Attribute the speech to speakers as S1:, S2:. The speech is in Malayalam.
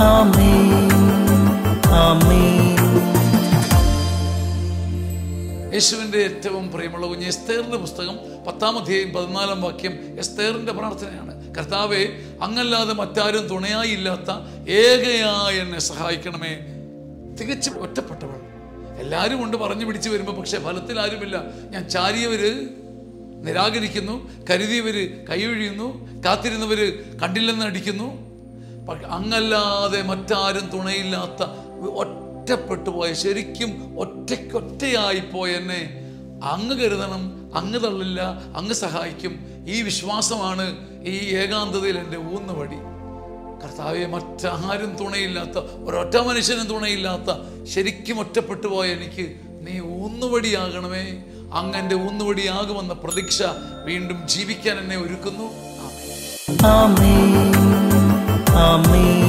S1: ആമേൻ ആമേൻ.
S2: യേശുവിൻ്റെ ഏറ്റവും പ്രിയമുള്ള കുഞ്ഞ് എസ്തേറിന്റെ പുസ്തകം 10-ാം അധ്യായം 14-ാം വാക്യം എസ്തേറിന്റെ പ്രാർത്ഥനയാണ്. കർത്താവേ, അങ്ങല്ലാതെ മറ്റാരും തുണയായി ഇല്ലാത്ത ഏകയായി എന്നെ സഹായിക്കണമേ. തികച്ചും ഒറ്റപ്പെട്ടവൾ. എല്ലാവരും കൊണ്ട് പറഞ്ഞു പിടിച്ച് വരുമ്പോൾ പക്ഷെ ഫലത്തിൽ ആരുമില്ല. ഞാൻ ചാരിയവര് നിരാകരിക്കുന്നു, കരുതിയവര് കൈയൊഴിയുന്നു, കാത്തിരുന്നവര് കണ്ടില്ലെന്ന് അടിക്കുന്നു. അങ്ങല്ലാതെ മറ്റാരും തുണയില്ലാത്ത ഒറ്റപ്പെട്ടു പോയ, ശരിക്കും ഒറ്റയായിപ്പോയ എന്നെ അങ്ങ് കരുതണം, അങ്ങ് തള്ളില്ല, അങ്ങ് സഹായിക്കും. ഈ വിശ്വാസമാണ് ഈ ഏകാന്തതയിൽ എൻ്റെ ഊന്നുവടി. കർത്താവെ, മറ്റാരും തുണയില്ലാത്ത, ഒരൊറ്റ മനുഷ്യനും തുണയില്ലാത്ത, ശരിക്കും ഒറ്റപ്പെട്ടു പോയ എനിക്ക് നീ ഊന്നുവടിയാകണമേ. അങ്ങ് എൻ്റെ ഊന്നുവടിയാകുമെന്ന പ്രതീക്ഷ വീണ്ടും ജീവിക്കാൻ എന്നെ ഒരുക്കുന്നു. ആമേൻ
S1: ആമേൻ ആമേൻ.